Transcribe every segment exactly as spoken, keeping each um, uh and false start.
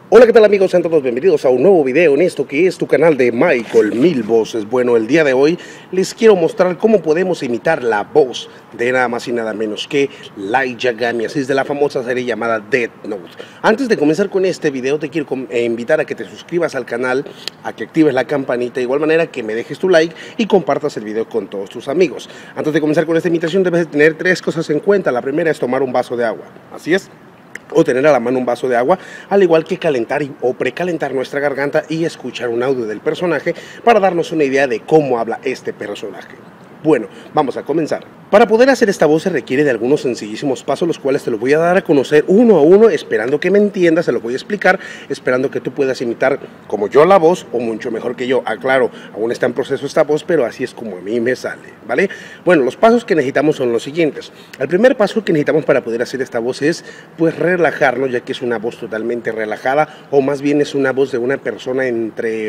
Hola, ¿qué tal amigos? Sean todos bienvenidos a un nuevo video en esto que es tu canal de Michael Mil Voces. Bueno, el día de hoy les quiero mostrar cómo podemos imitar la voz de nada más y nada menos que Light Yagami, así es de la famosa serie llamada Death Note. Antes de comenzar con este video te quiero invitar a que te suscribas al canal, a que actives la campanita, de igual manera que me dejes tu like y compartas el video con todos tus amigos. Antes de comenzar con esta imitación debes de tener tres cosas en cuenta. La primera es tomar un vaso de agua, así es, o tener a la mano un vaso de agua, al igual que calentar o precalentar nuestra garganta y escuchar un audio del personaje para darnos una idea de cómo habla este personaje. Bueno, vamos a comenzar. Para poder hacer esta voz se requiere de algunos sencillísimos pasos, los cuales te los voy a dar a conocer uno a uno, esperando que me entiendas, se los voy a explicar, esperando que tú puedas imitar como yo la voz o mucho mejor que yo. Aclaro, aún está en proceso esta voz, pero así es como a mí me sale, ¿vale? Bueno, los pasos que necesitamos son los siguientes. El primer paso que necesitamos para poder hacer esta voz es, pues, relajarnos, ya que es una voz totalmente relajada, o más bien es una voz de una persona entre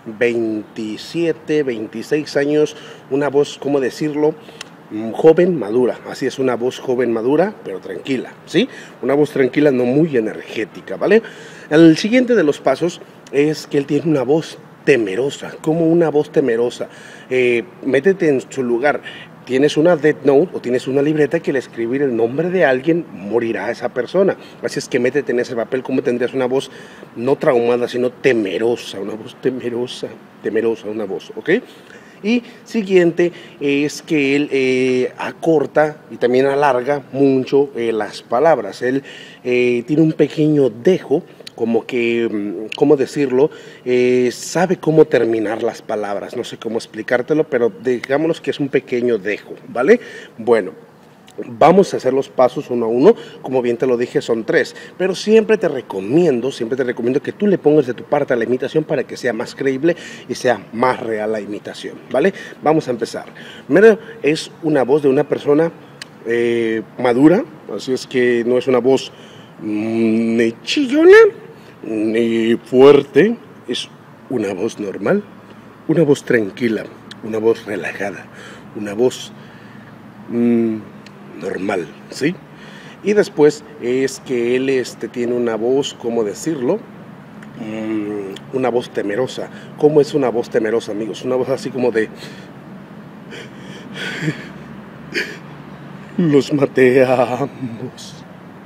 veintisiete, veintiséis años, una voz, ¿cómo decirlo?, joven, madura. Así es, una voz joven, madura, pero tranquila, ¿sí? Una voz tranquila, no muy energética, ¿vale? El siguiente de los pasos es que él tiene una voz temerosa, como una voz temerosa. Eh, métete en su lugar. Tienes una Death Note o tienes una libreta que al escribir el nombre de alguien morirá esa persona. Así es que métete en ese papel, como tendrías una voz no traumada, sino temerosa, una voz temerosa, temerosa, una voz, ¿ok? Y siguiente es que él eh, acorta y también alarga mucho eh, las palabras. Él eh, tiene un pequeño dejo, como que, ¿cómo decirlo? Eh, sabe cómo terminar las palabras, no sé cómo explicártelo, pero digámoslo que es un pequeño dejo, ¿vale? Bueno, vamos a hacer los pasos uno a uno, como bien te lo dije son tres, pero siempre te recomiendo, siempre te recomiendo que tú le pongas de tu parte a la imitación para que sea más creíble y sea más real la imitación, ¿vale? Vamos a empezar. Primero es una voz de una persona eh, madura, así es que no es una voz mmm, ni chillona ni fuerte, es una voz normal, una voz tranquila, una voz relajada, una voz mmm, normal, ¿sí? Y después es que él este, tiene una voz, ¿cómo decirlo? Mm, una voz temerosa. ¿Cómo es una voz temerosa, amigos? Una voz así como de... Los maté a ambos.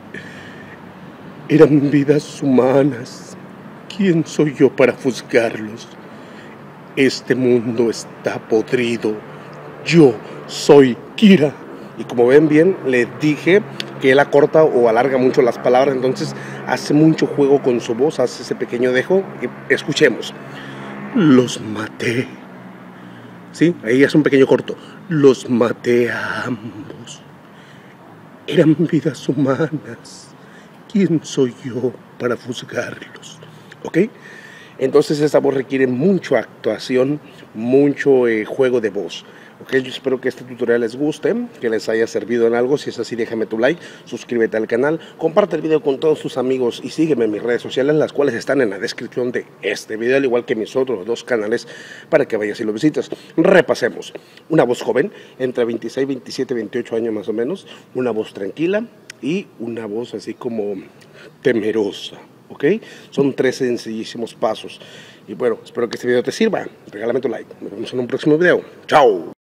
Eran vidas humanas. ¿Quién soy yo para juzgarlos? Este mundo está podrido. Yo soy Kira. Y como ven bien, les dije que él acorta o alarga mucho las palabras, entonces hace mucho juego con su voz, hace ese pequeño dejo. Y escuchemos. Los maté. ¿Sí? Ahí es un pequeño corto. Los maté a ambos. Eran vidas humanas. ¿Quién soy yo para juzgarlos? ¿Ok? Entonces esta voz requiere mucha actuación, mucho eh, juego de voz. Ok, yo espero que este tutorial les guste, que les haya servido en algo. Si es así, déjame tu like, suscríbete al canal, comparte el video con todos tus amigos y sígueme en mis redes sociales, las cuales están en la descripción de este video, al igual que mis otros dos canales, para que vayas y lo visites. Repasemos. Una voz joven, entre veintiséis, veintisiete, veintiocho años más o menos, una voz tranquila y una voz así como temerosa. ¿Ok? Son tres sencillísimos pasos. Y bueno, espero que este video te sirva. Regálame tu like. Nos vemos en un próximo video. ¡Chao!